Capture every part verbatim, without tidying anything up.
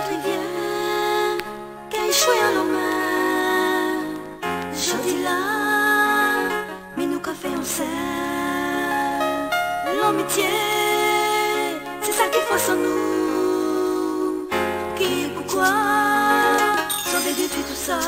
notre rivière qui a échoué en nos mains. Je dis là, mais nous qu'a fait on sait. L'amitié, c'est ça qu'il faut sans nous. Qui, pourquoi, sauver depuis tout ça.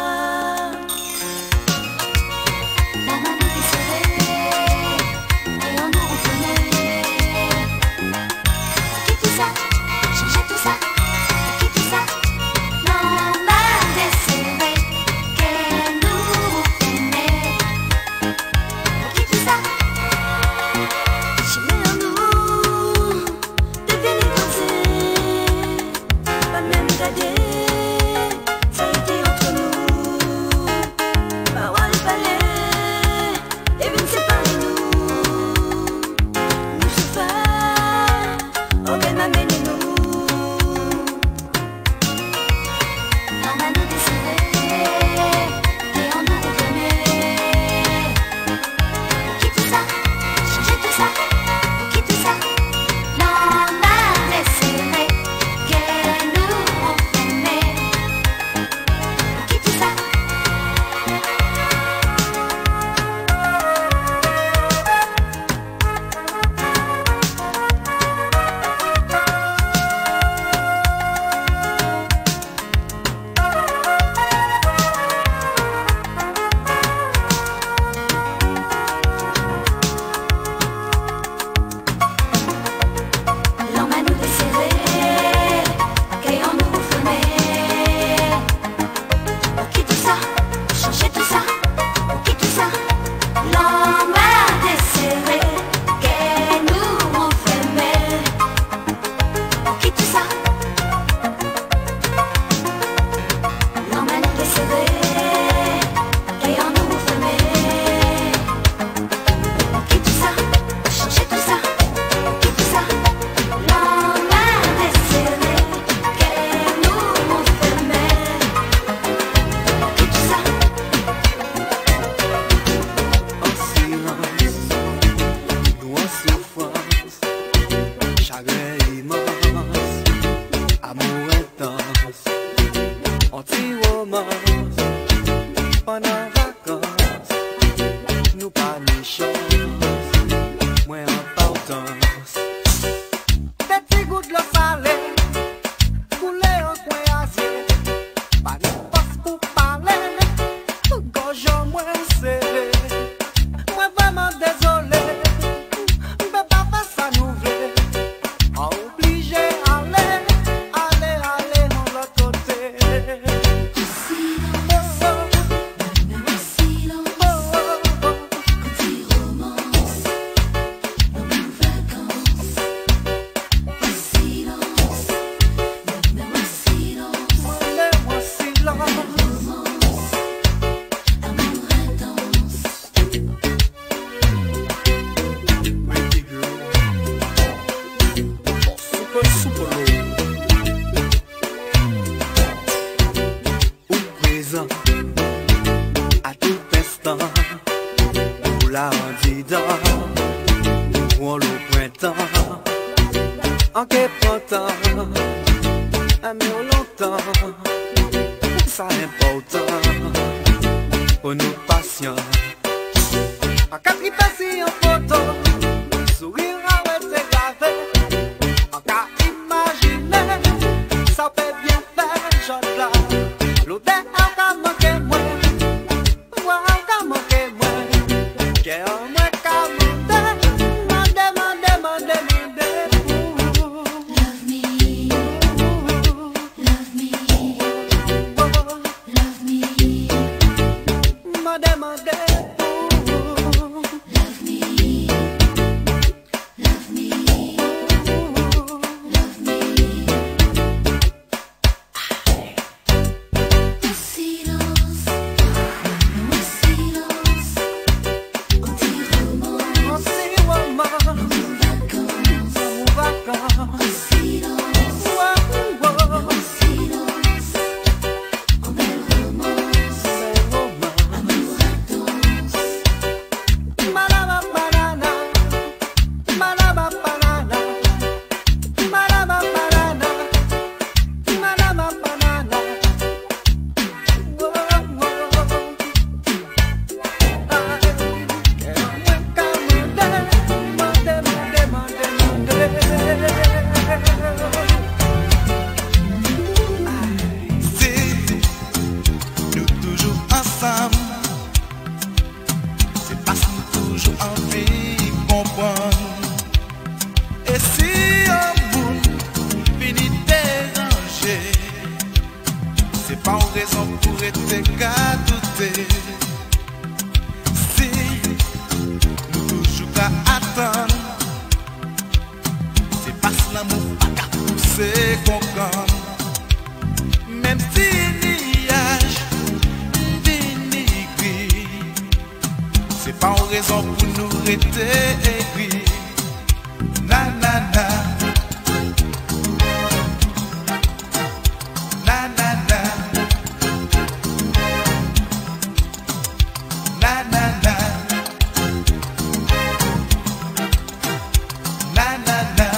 À tout instant, pour la rendidant, pour le printemps, en qu'est printemps, à mais longtemps, ça important, pour nous patients, en quatre passer en photo, sourire avec ses gravés, en cas imaginer, ça peut bien faire, j'en là, l'odeur a qu'à manquer moi. Love l'amour pas qu'à pousser concom. Même si nuage dénigré, c'est pas une raison pour nous rester aigris. Na na na. Na na na. Na na na. Na na na.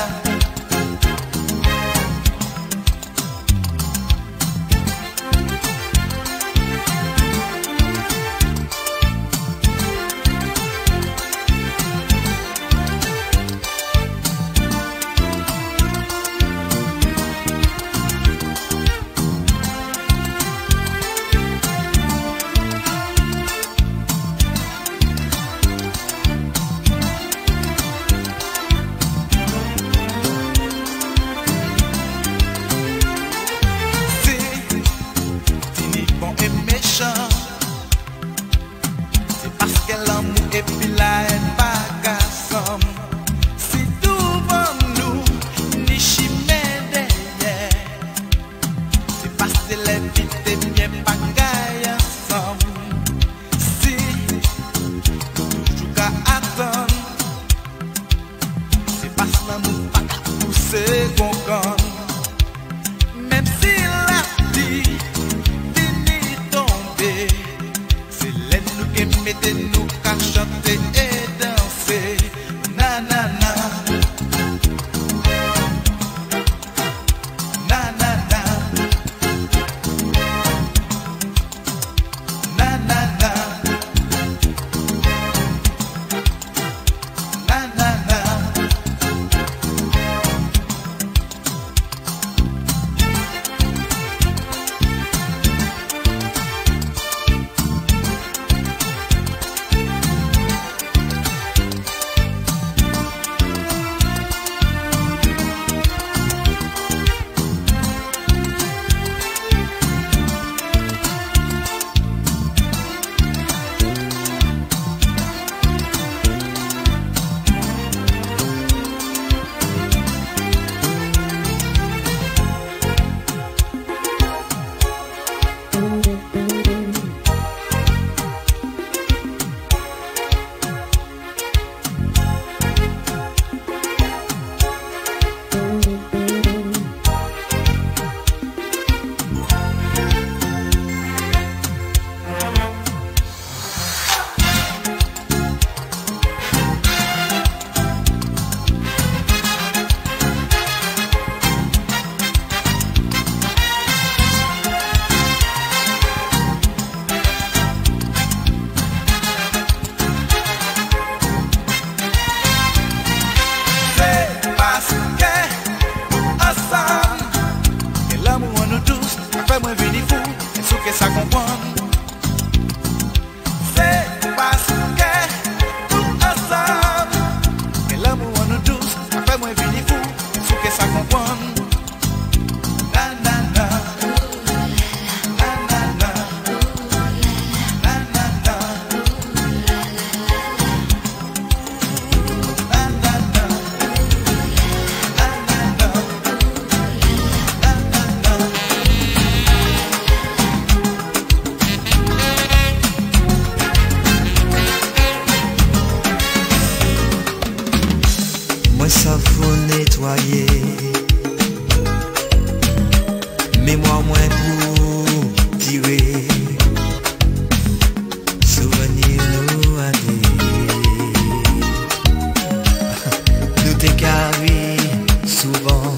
Même si la vie finit tomber, c'est l'aide nous qui mettez nous qu'à chanter et danser. Na na na. Na na na. Na na na. Na na na. Fais-moi venir fou, et ce que ça comprend. C'est parce que nous ensemble, que l'amour nous douce. Fais-moi venir fou, et ce que ça comprend. Na na na. Na na na. Na na na. Na na na. Na na na. Moi ça faut nettoyer, mémoire moins pour tirer, souvenir nous aller. Nous t'écarrer souvent,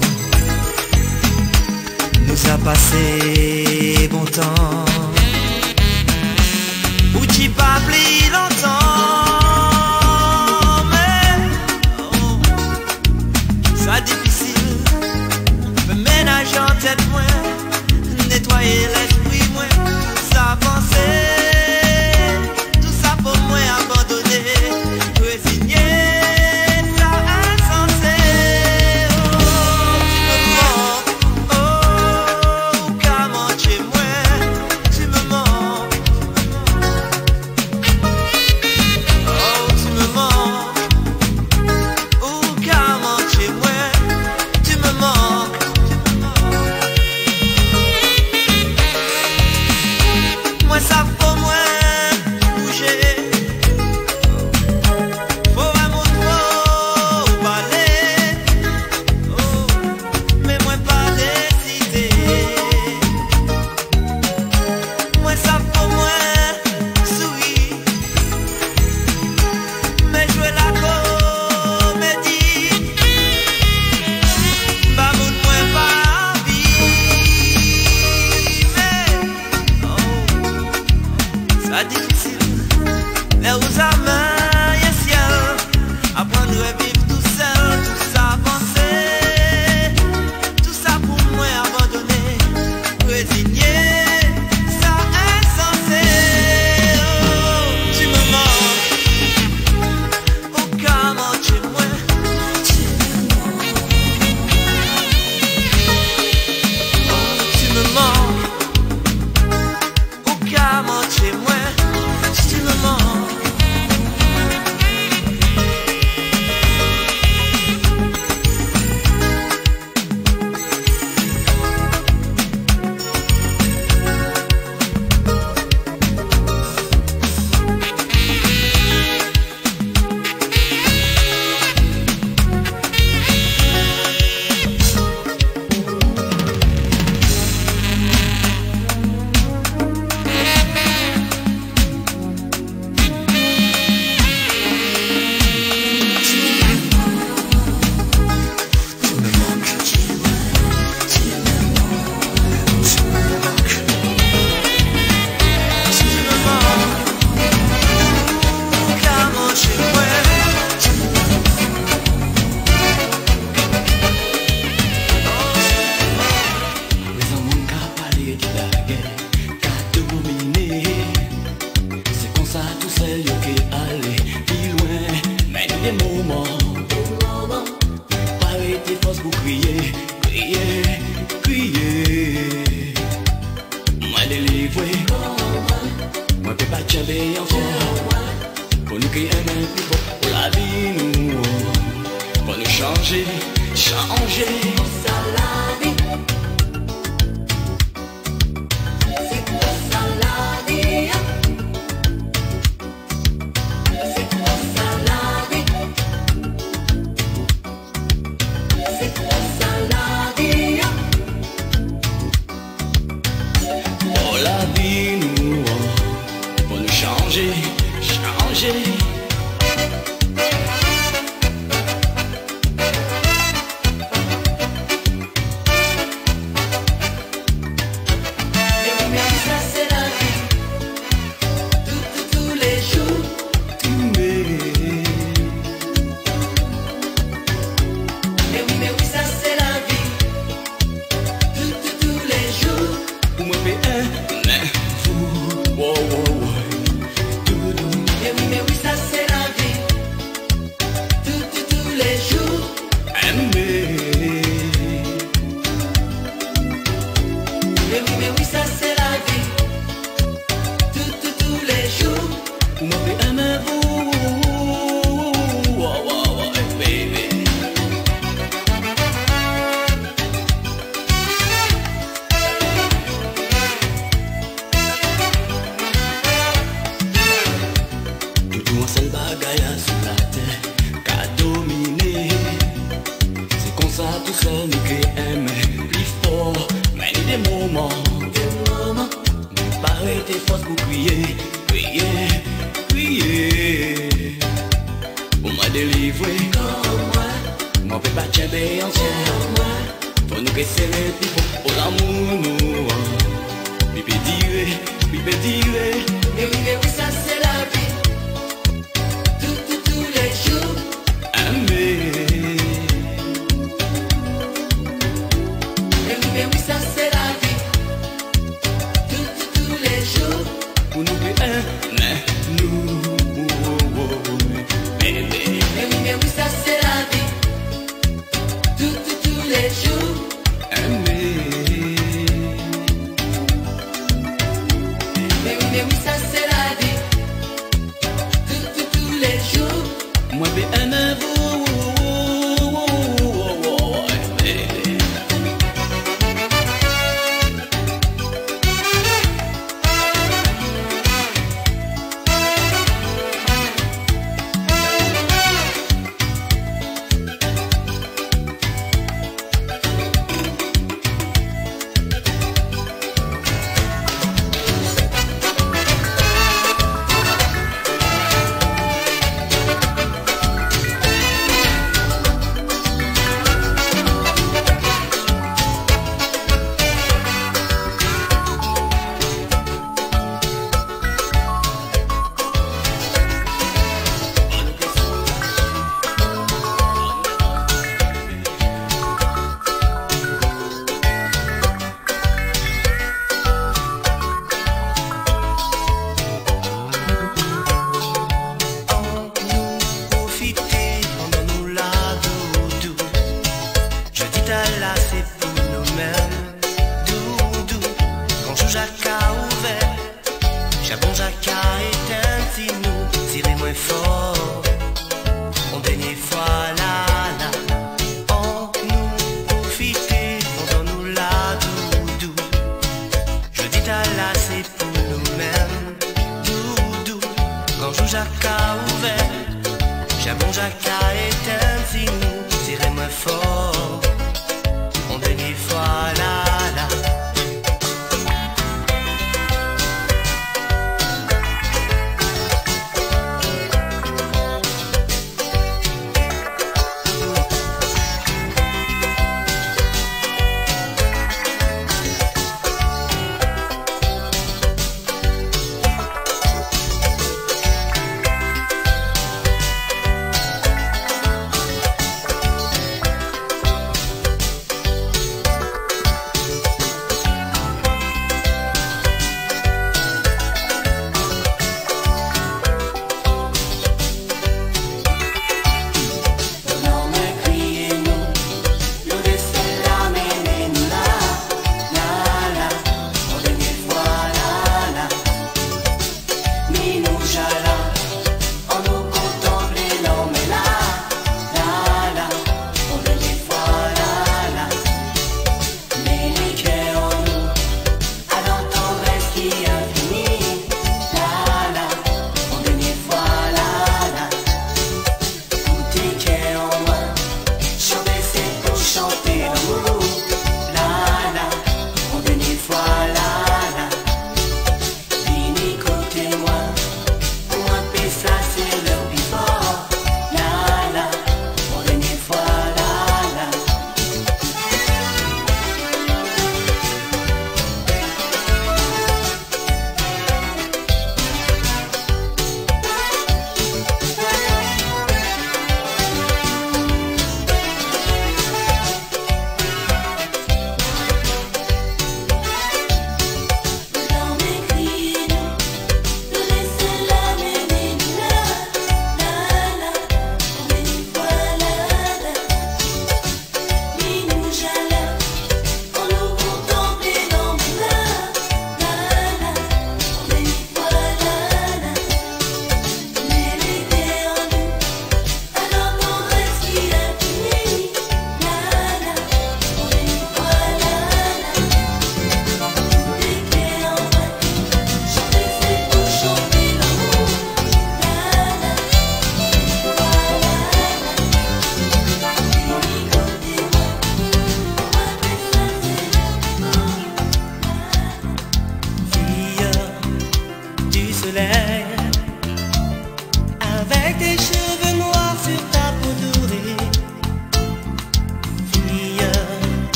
nous a passé bon temps, ou t'y pas pris longtemps. Difficile, me ménager en tête moins, nettoyer l'esprit moins, tout ça penser, tout ça pour moi abandonner, résigner, ça insensé. Oh, tu me manques, oh, comment chez moi, forces pour crier, crier, crier. Moi délivré, moi peux pas tomber encore. Pour nous qui aiment plus beau, pour la vie nous, pour nous changer, changer. C'est ça la vie. C'est comme ça la vie. C'est comme ça la vie. C'est comme ça la vie. Pour la vie nous, pour nous changer, changer.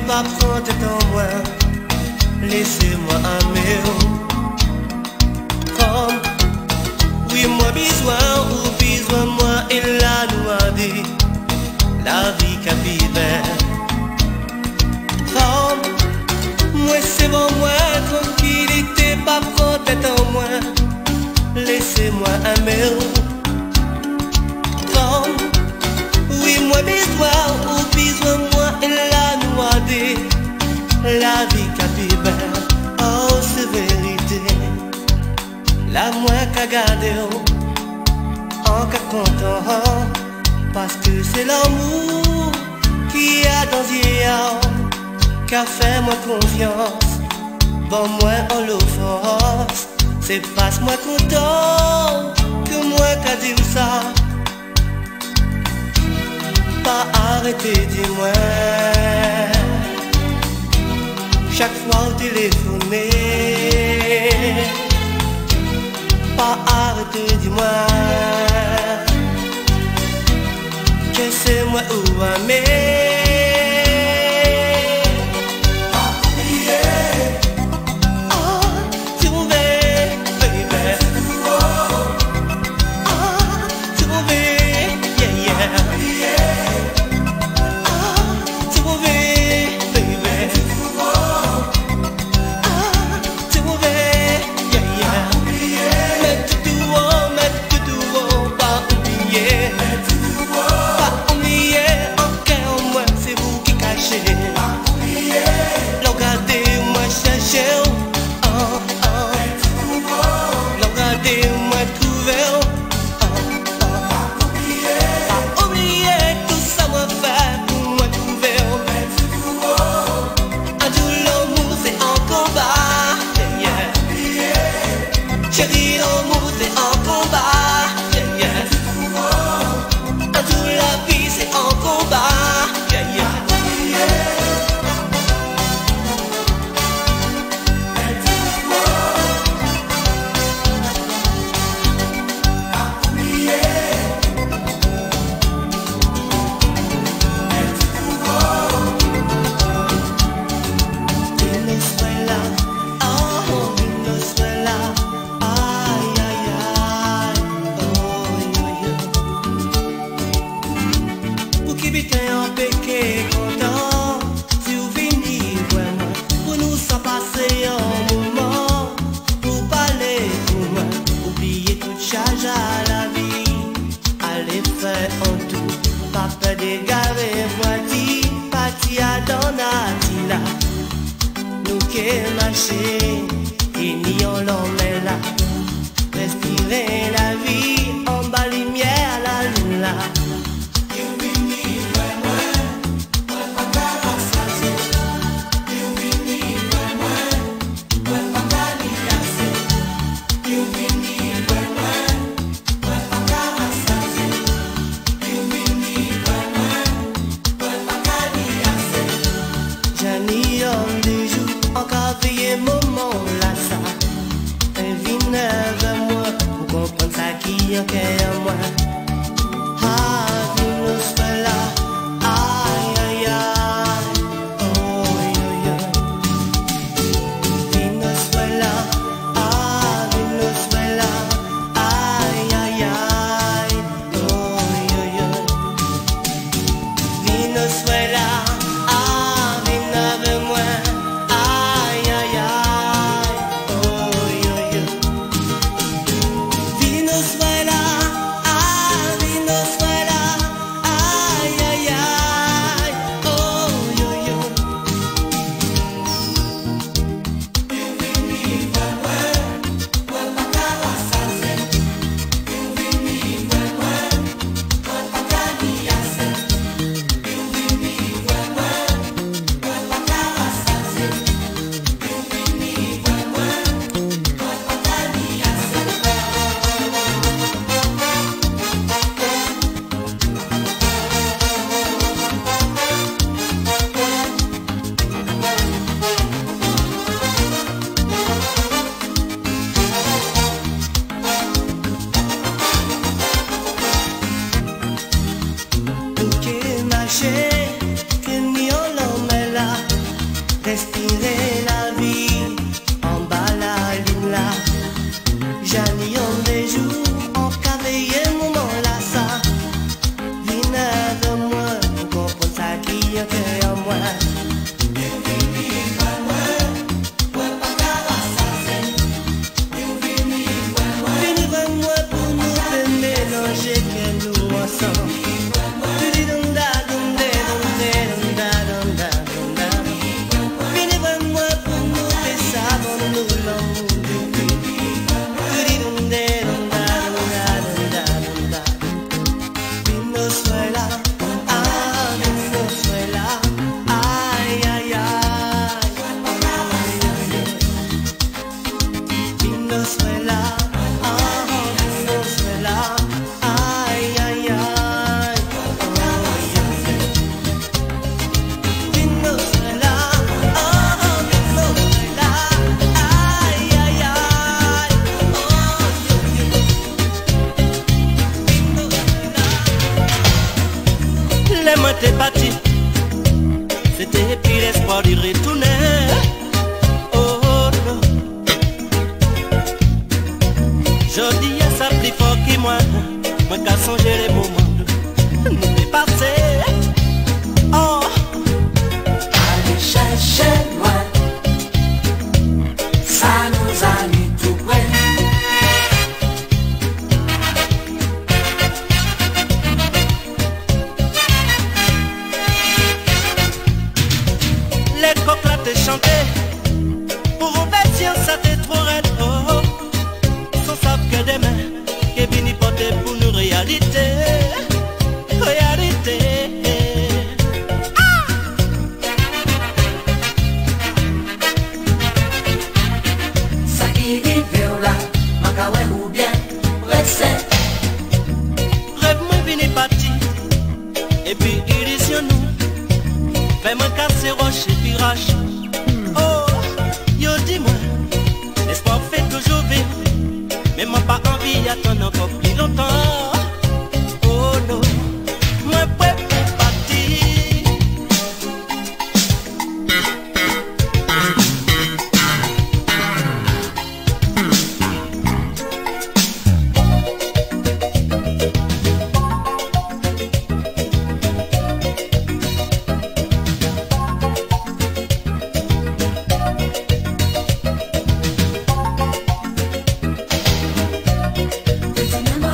pas prendre en moi, laissez-moi aimer. Comme, oui, moi besoin, ou besoin moi, et la noie la vie qu'a vivre. Comme, moi c'est bon, moi, tranquillité, pas prendre en moi, laissez-moi aimer. Comme, oui, moi besoin, ou besoin moi, et la noie la vie qu'a vivre. Oh, c'est vérité. La moins qu'à garder, en qu'à content, parce que c'est l'amour qui a dans les qu'a fait moi confiance. Bon, moi en l'offense, c'est parce moi content que moi qu'à dire ça. Pas arrêter, dis-moi. Chaque fois au téléphoner, pas arrêter, dis-moi que c'est moi ou aimer. Pas oublier, oh, trouver, baby. Oh, trouver, yeah, yeah. Oh, trouver, baby. respirer la vie en bas la lune là. J'en des jours en cavalier moment là ça. Viens de moi, comprends ça qui est que en moi. T'es parti, c'était puis l'espoir d'y retourner. Oh, oh non. Je dis à ça plus fort que moi, moi qu'à songer les moments nous dépasser. Oh, allez chercher loin, ça nous a mis tout près. Les coqs là te chanter, pour obéir ça t'est trop raide. Oh, oh. Sans savoir que demain, qu'est venu porter pour nous réalité, réalité. Ah! Ça qui arrive là, ma caoué ou bien, reste. Rêve moi vini parti, et puis illusion nous. Fais-moi casser roche et pirage. Oh, yo dis-moi, l'espoir fait toujours vivre, mais moi pas envie d'attendre encore plus longtemps. Oh non, moi prêt pour partir. It's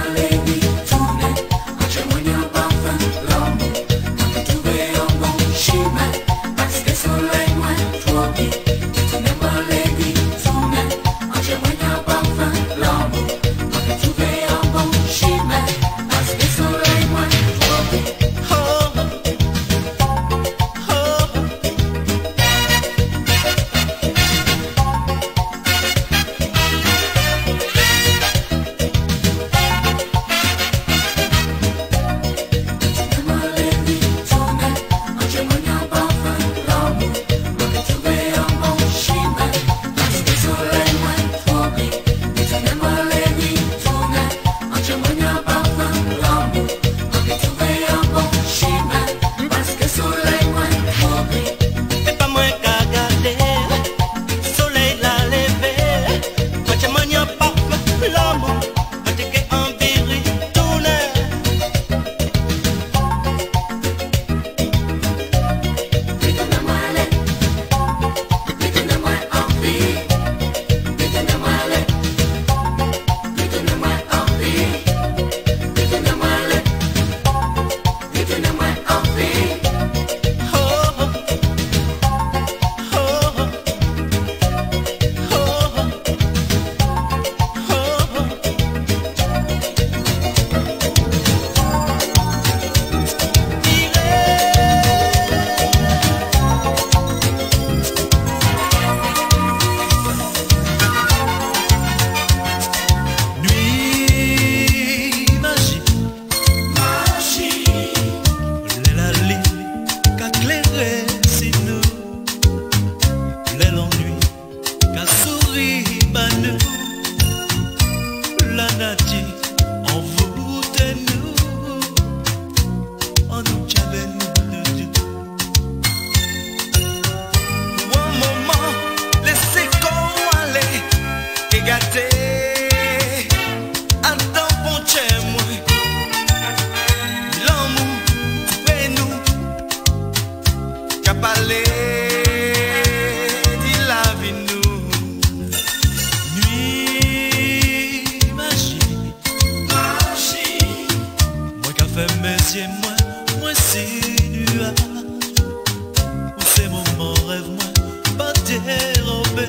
fait mes yeux moins, moins si nuage. Ou ces moments rêve moins, pas dérobé.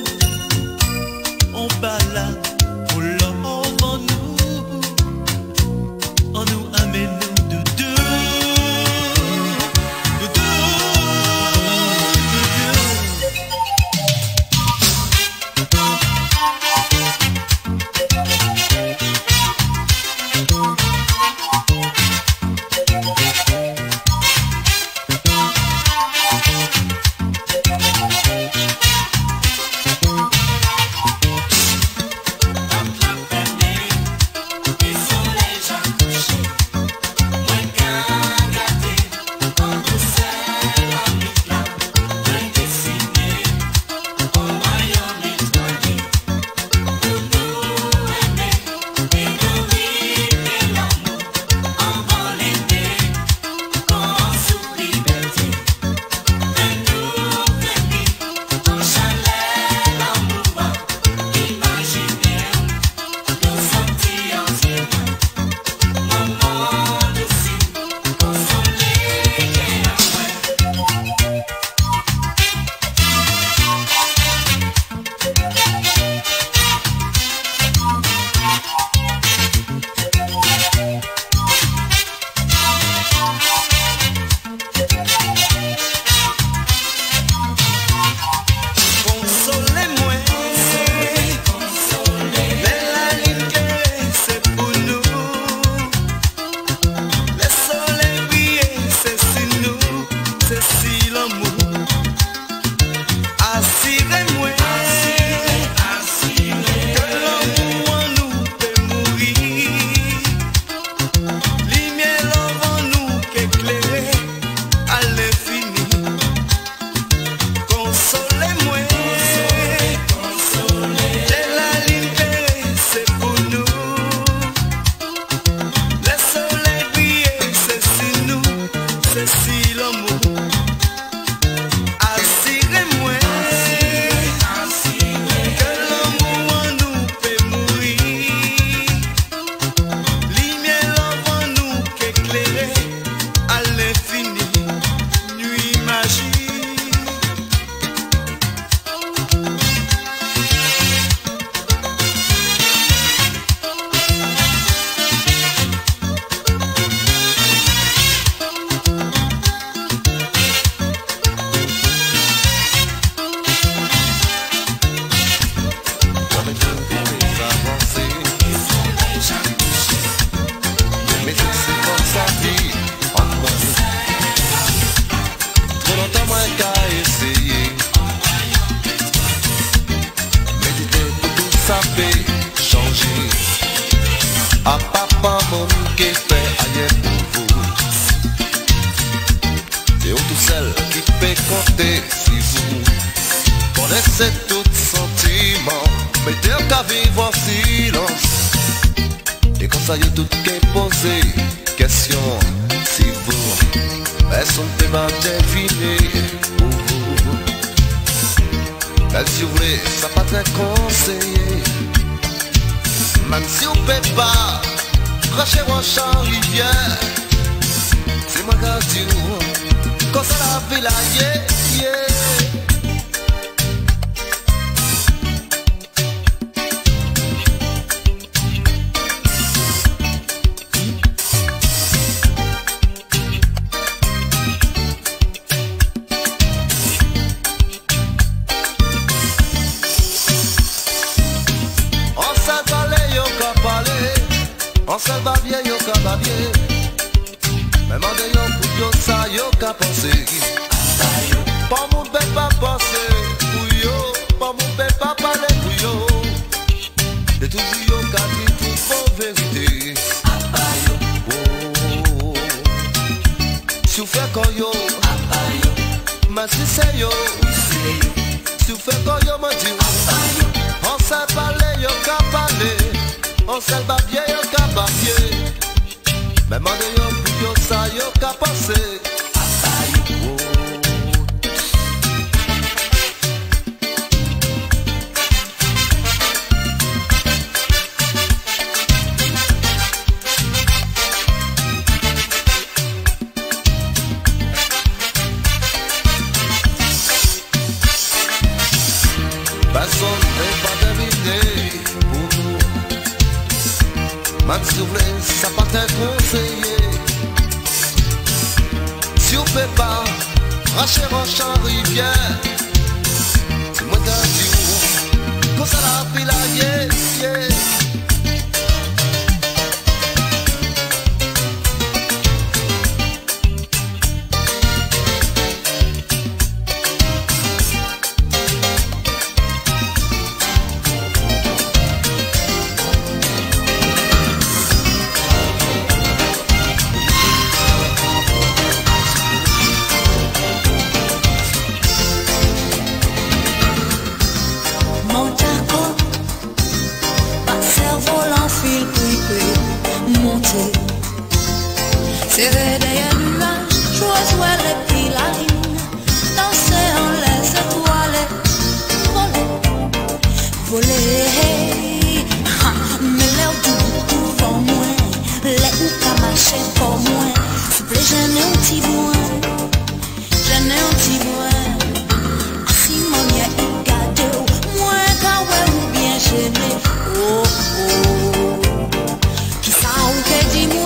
On balade pour l'homme en nous, en nous amène de deux. si vous voulez, ça pas te conseiller. Si vous ne pouvez pas, racher en champ rivière, c'est moi d'un diou, comme ça la pile à yeah, yeah. Serré derrière le nuage, choisir les piles à ligne, danser en laisse étoilée, voler, voler. Mais l'air du pour moi, les ou qu'à marcher pour moi. S'il vous plaît, j'en ai un petit boin, j'en ai un petit boin. Si mon y'a eu gâté, moi quand ouais ou bien gêné. Oh oh, qui ça ou que dis-moi?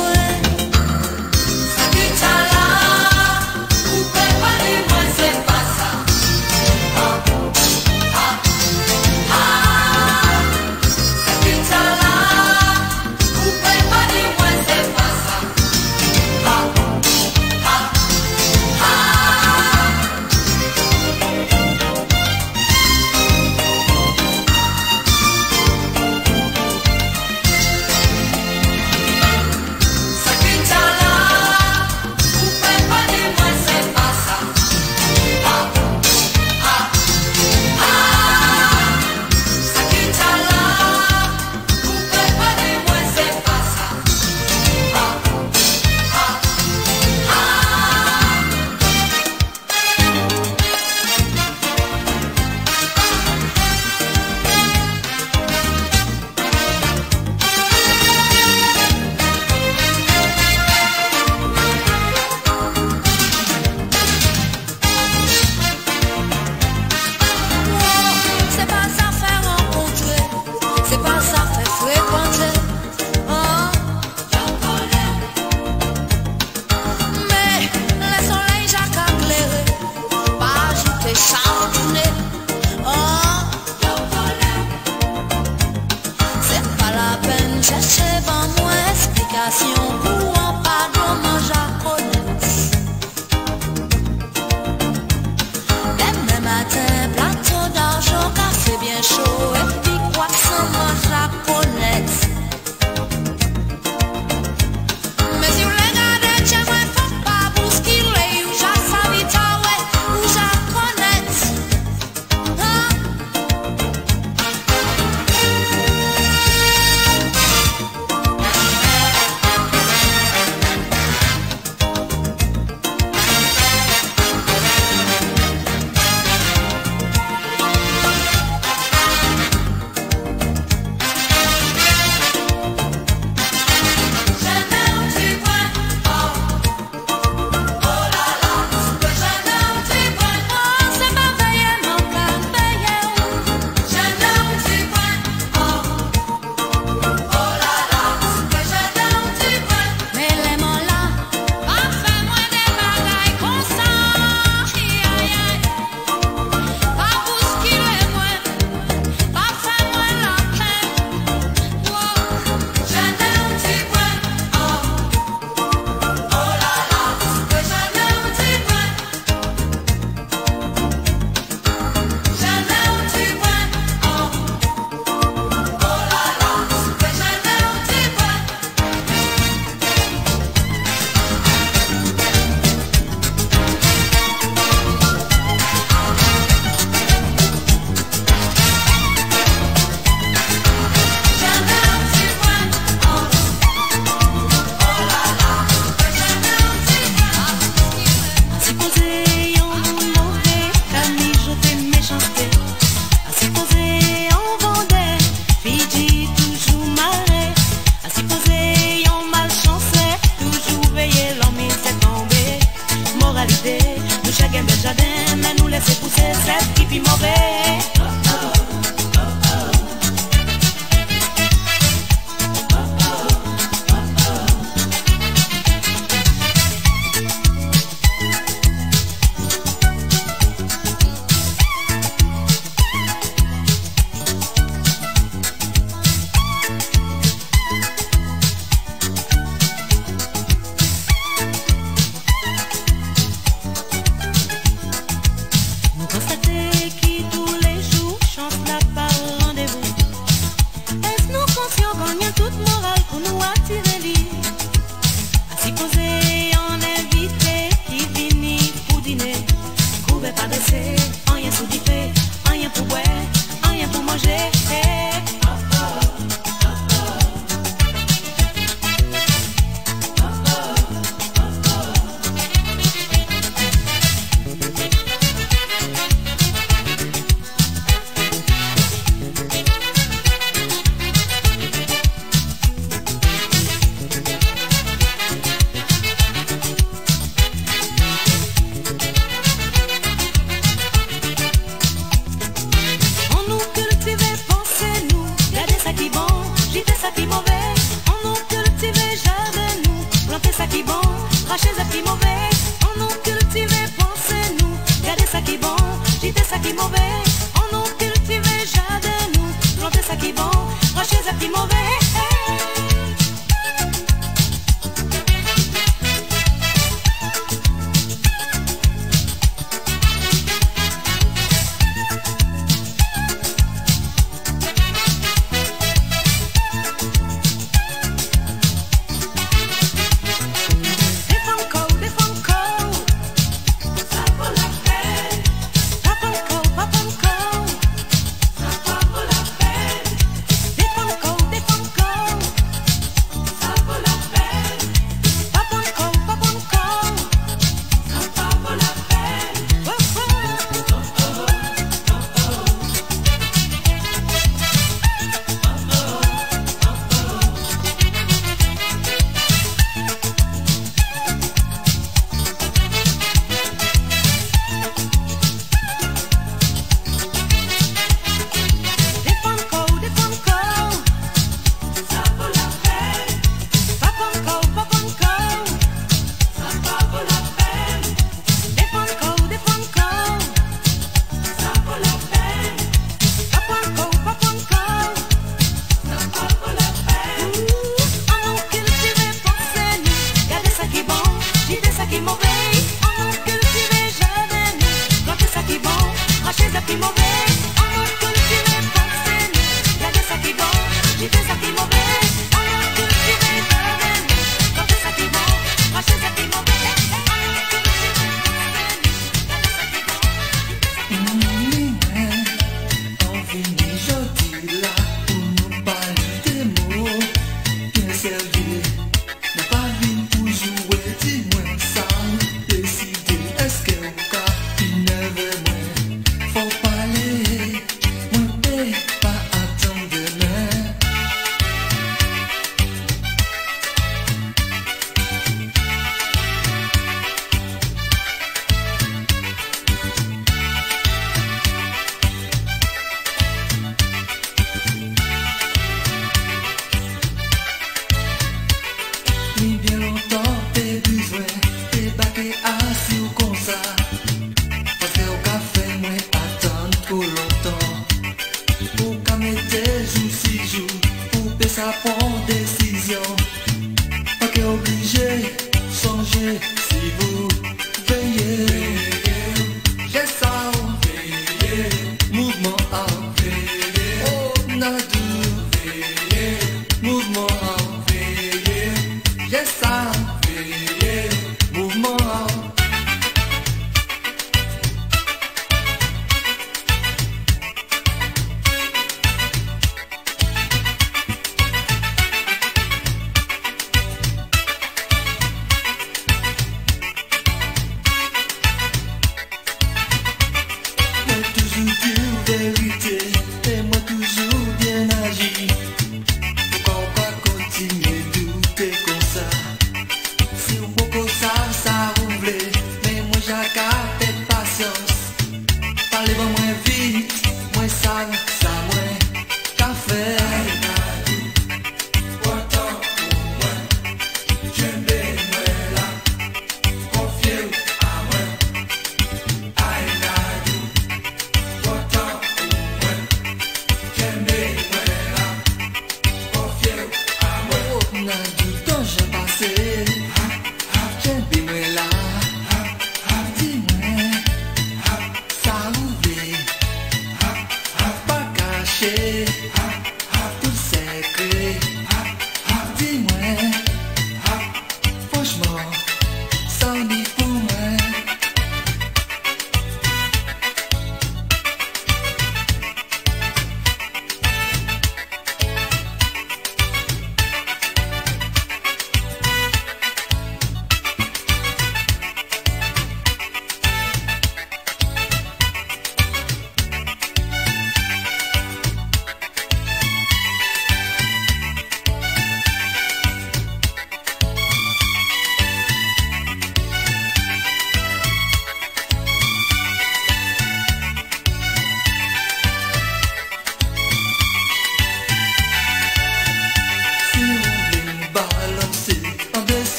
qui bon, racher ça qui mauvais. On nous cultive, pensez-nous. Gardez ça qui bon, jeter ça qui mauvais. On nous cultive, jardin nous. Planter ça qui bon, racher ça qui mauvais.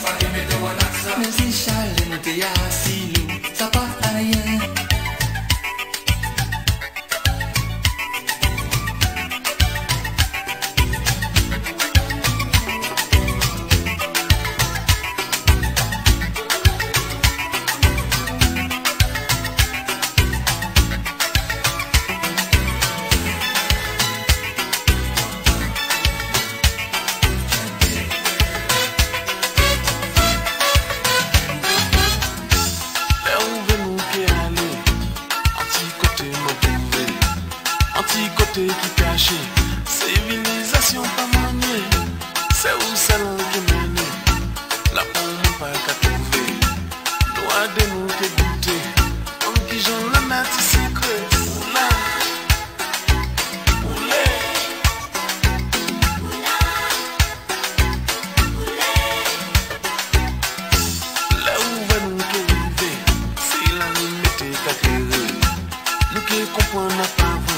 Même si Charlène était assis, ça pas à rien. Anti-côté qui caché, civilisation pas maniée, c'est où celle qui mène, la pomme pas qu'à trouver, doit de nous dégoûter, en qui j'en la mette secret, oula, oulé, là où va nous arriver, si la limite est à créer, nous qui comprenons pas vrai.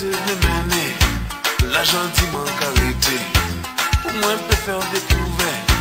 La gentiment arrêté, pour moi peut faire découvert.